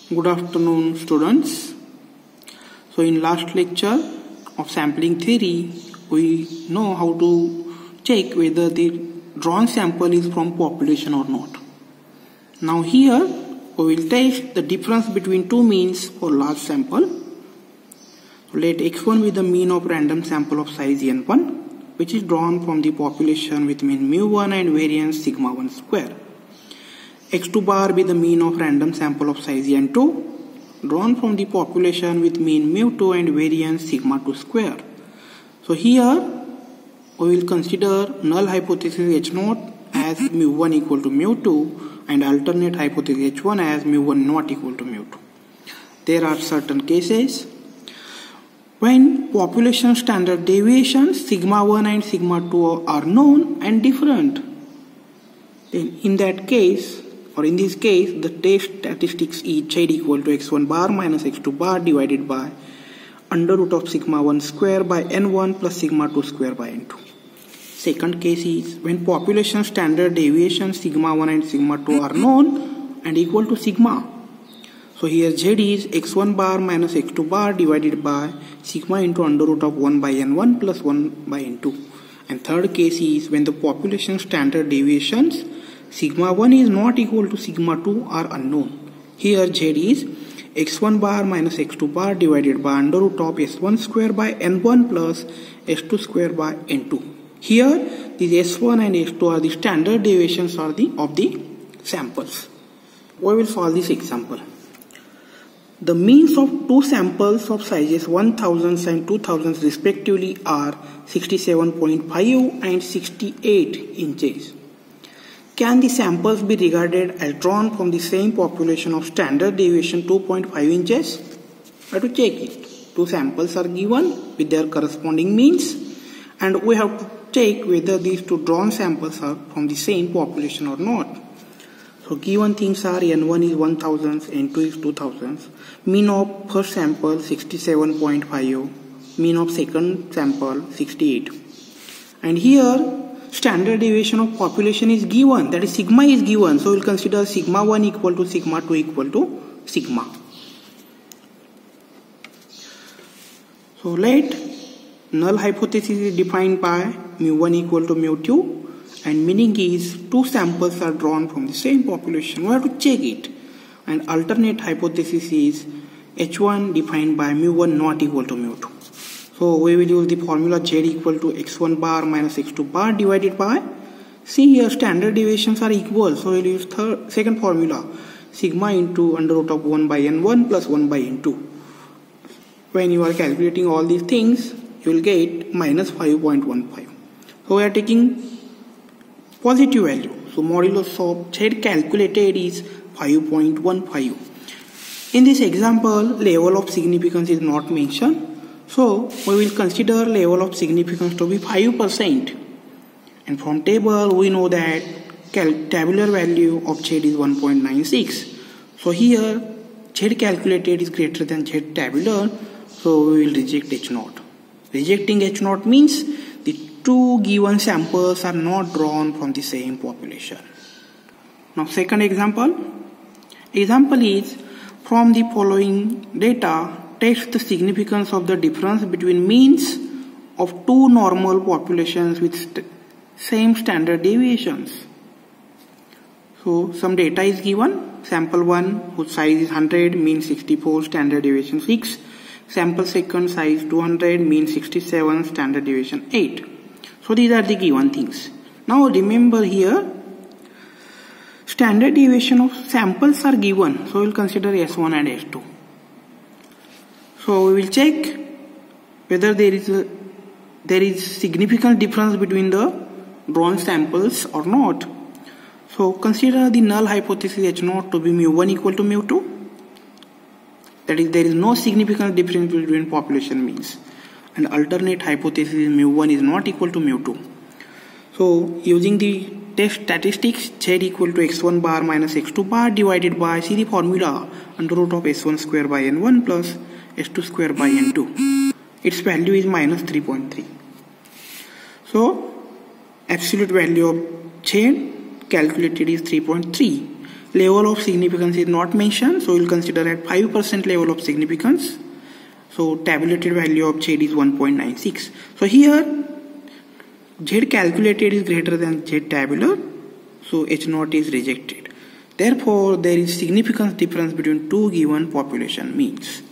Good afternoon, students. So in last lecture of sampling theory, we know how to check whether the drawn sample is from population or not. Now here we will test the difference between two means for large sample. Let x1 be the mean of random sample of size n1, which is drawn from the population with mean mu1 and variance sigma 1 square. x2 bar be the mean of random sample of size n2, drawn from the population with mean mu2 and variance sigma 2 square. So here we will consider null hypothesis h0 as mu1 equal to mu2 and alternate hypothesis h1 as mu1 not equal to mu2. There are certain cases when population standard deviations sigma 1 and sigma 2 are known and different. In that case, or in this case, the test statistics is z equal to x1 bar minus x2 bar divided by under root of sigma 1 square by n1 plus sigma 2 square by n2. Second case is when population standard deviation sigma 1 and sigma 2 are known and equal to sigma. So here z is x1 bar minus x2 bar divided by sigma into under root of 1 by n1 plus 1 by n2. And third case is when the population standard deviations sigma 1 is not equal to sigma 2 are unknown. Here z is x1 bar minus x2 bar divided by under root of s1 square by n1 plus s2 square by n2. Here these s1 and s2 are the standard deviations of the samples. We will solve this example. The means of two samples of sizes 1000 and 2000 respectively are 67.5 and 68 inches. Can the samples be regarded as drawn from the same population of standard deviation 2.5 inches? We have to check it. Two samples are given with their corresponding means, and we have to check whether these two drawn samples are from the same population or not. So given things are n1 is 1000, n2 is 2000, mean of first sample 67.5, mean of second sample 68. And here standard deviation of population is given, that is sigma is given, so we will consider sigma 1 equal to sigma 2 equal to sigma. So let null hypothesis is defined by mu1 equal to mu2, and meaning is two samples are drawn from the same population. We have to check it. And alternate hypothesis is h1 defined by mu1 not equal to mu2. So we will use the formula z equal to x1 bar minus x2 bar divided by, see here standard deviations are equal, so we will use second formula sigma into under root of 1 by n1 plus 1 by n2. When you are calculating all these things, you will get minus 5.15. So we are taking positive value. So modulus of z calculated is 5.15. In this example, level of significance is not mentioned. So we will consider level of significance to be 5%. And from table we know that tabular value of z is 1.96. So here z calculated is greater than z tabular. So we will reject h0. Rejecting h0 means the two given samples are not drawn from the same population. Now second example. Example is from the following data, test the significance of the difference between means of two normal populations with same standard deviations. So some data is given. Sample 1 whose size is 100, mean 64, standard deviation 6. Sample second size 200, mean 67, standard deviation 8. So these are the given things. Now remember here, standard deviation of samples are given. So we will consider S1 and S2. So we will check whether there is significant difference between the drawn samples or not. So consider the null hypothesis H0 to be mu1 equal to mu2. That is, there is no significant difference between population means. And alternate hypothesis mu1 is not equal to mu2. So using the test statistics, z equal to x1 bar minus x2 bar divided by, see the formula, under root of s1 square by n1 plus s2 square by n2. Its value is minus 3.3. So absolute value of z calculated is 3.3. level of significance is not mentioned, so we'll consider at 5% level of significance. So tabulated value of Z is 1.96. So here Z calculated is greater than Z tabular, so H0 is rejected. Therefore, there is significance difference between two given population means.